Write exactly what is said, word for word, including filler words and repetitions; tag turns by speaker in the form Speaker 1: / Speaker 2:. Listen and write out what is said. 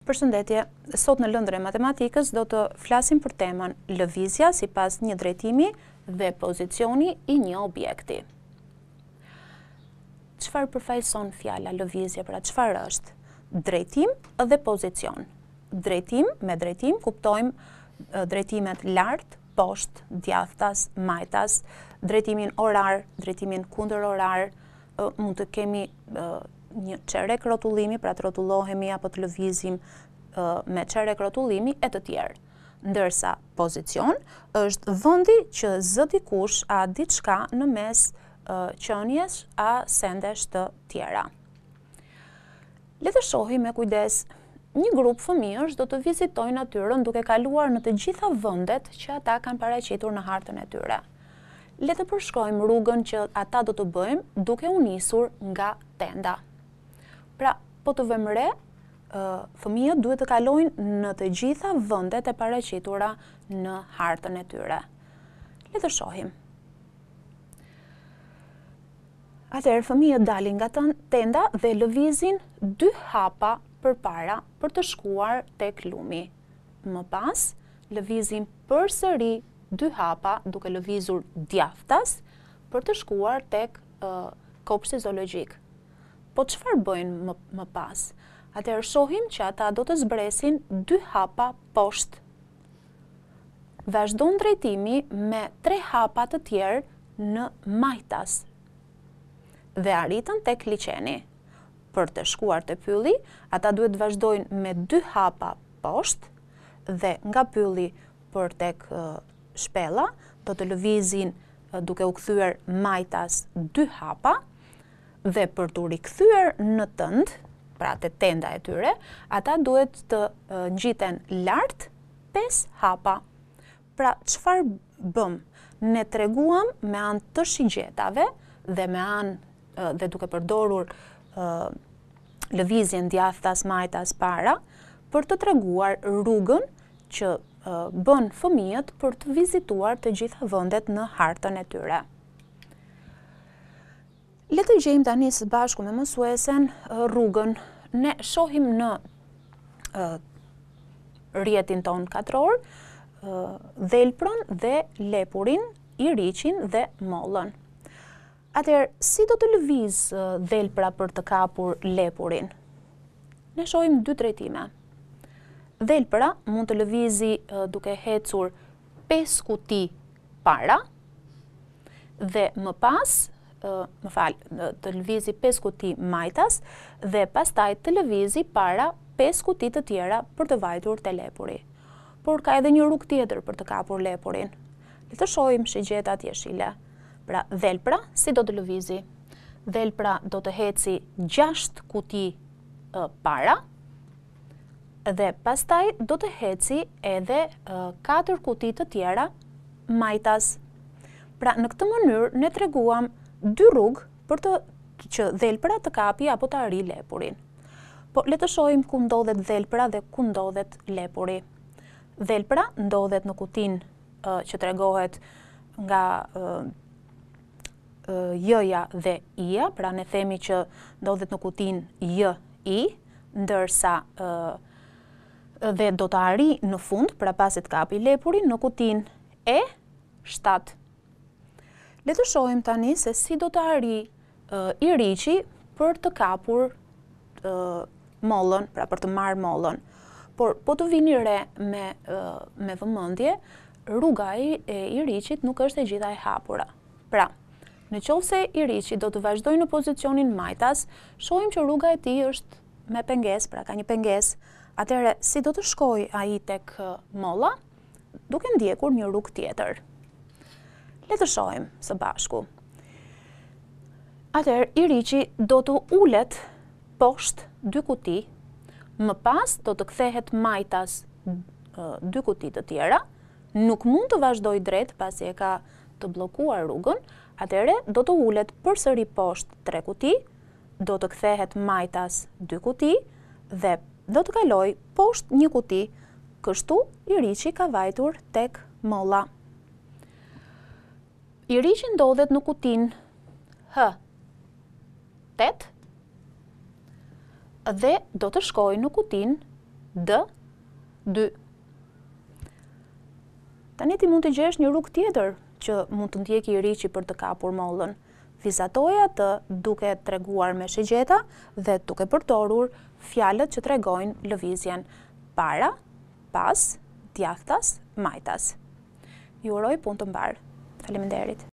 Speaker 1: Përshëndetje, sot në Lëndën e Matematikës do të flasim për temën lëvizja sipas një drejtimi dhe pozicioni i një objekti. Çfarë përfaqëson fjala lëvizje, pra çfarë është? Drejtim dhe pozicion. Drejtim, me drejtim kuptojmë drejtimet lart, poshtë, djathtas, majtas, drejtimin orar, drejtimin kundër orar, mund të kemi një çerek rrotullimi, pra të rrotullohemi apo të lëvizim me çerek rrotullimi e të tjerë. Ndërsa pozicion është vendi që zë dikush a diçka në mes qenies a sendesh të tjera. Le të shohim me kujdes. Një grup fëmijësh do të vizitojnë natyrën duke kaluar në të gjitha vendet që ata kanë paraqitur në hartën e tyre. Le të përshkrojmë rrugën që ata do të bëjmë duke u nisur nga tenda. Pra, po të vëmë re, fëmijët duhet të kalojnë në të gjitha vendet e paraqitura në hartën e tyre. Le të shohim. Atëherë fëmijët dalin nga tenda dhe lëvizin dy hapa përpara për të shkuar tek lumi. Më pas, lëvizin përsëri dy hapa duke lëvizur djathtas për të shkuar tek uh, kopshti zoologjik. Po çfarë bëjnë më, më pas? Atëherë shohim që ata do të zbresin dy hapa poshtë. Vazhdon drejtimi me tre hapa të tjerë në majtas dhe arritën tek liçeni. Për të shkuar te pylli, ata duhet vazhdojnë me dy hapa poshtë dhe nga pylli për tek uh, shpella do të lëvizin uh, duke u kthyer majtas dy hapa dhe për të rikthyer në tënd, pra te tenda e tyre, ata duhet të uh, ngjiten lart pesë hapa. Pra çfarë bëm? Ne treguam me anë të shigjetave dhe me anë uh, dhe duke përdorur uh, lëvizjen djathtas, majtas, para, për të treguar rrugën që uh, bën fëmijët për të vizituar të gjitha vendet në hartën e tyre. Le të gjejmë tani së bashku me mësuesen uh, rrugën. Ne shohim në uh, rrjetin ton katror uh, dhelprën dhe lepurin, iriçin dhe mollën. Atëherë, si do të lëviz uh, dhelpra për të kapur lepurin? Ne shohim dy drejtime. Dhelpra mund të lëvizi uh, duke hecur pesë kuti para dhe më pas, uh, më fal, uh, të lëvizi pesë kuti majtas dhe pastaj të lëvizi para pesë kuti të tjera për të vajtur te lepuri. Por ka edhe një rrugë tjetër për të kapur lepurin. Le të shohim shigjetat jeshile. Pra, dhelpra si do të lëvizi? Dhelpra do të heci gjashtë kuti uh, para dhe pastaj do të heci edhe uh, katër kuti të tjera majtas. Pra, në këtë mënyrë ne treguam dy rrugë për të që dhelpra të kapi apo të arrijë lepurin. Po le të shohim ku ndodhet dhelpra dhe ku ndodhet lepuri. Dhelpra ndodhet në kutinë uh, që tregohet nga uh, J-ja dhe I-ja, pra ne themi që ndodhet në kutinë J-I, ndërsa uh, dhe do të arrijë në fund, pra pasi të kapi lepurin, në kutinë E shtat. Le të shohim tani se si do të arrijë uh, iriçi për të kapur uh, mollën, pra për të marrë mollën. Por po të vini re me, uh, me vëmendje, rruga e iriçit nuk është e gjitha e hapura. Pra, në qovë se iriçi do të vazhdoj në pozicionin majtas, shohim që rruga e tij është me penges, pra ka një penges. Atëherë, si do të shkoj ai tek molla, duke ndjekur një rrugë tjetër. Le të shohim së bashku. Atëherë, iriçi do të ulet poshtë dy kuti, më pas do të kthehet majtas dy kuti të tjera, nuk mund të vazhdoj drejt pasi e ka të bllokuar rrugën. Atëre, do të ulet përsëri poshtë tre kuti, do të kthehet majtas dy kuti dhe do të kaloj poshtë një kuti, kështu iriçi ka vajtur tek molla. Iriçi ndodhet në kutinë H tet dhe do të shkojë në kutinë D, dy. Tani ti mund të gjesh një rrugë tjetër që mund të ndjeki Riçi për të kapur mollën. Vizatoja të duke treguar me shigjeta dhe duke përdorur fjalët që tregojnë lëvizjen para, pas, djathtas, majtas. Ju uroj punë të mbarë. Faleminderit.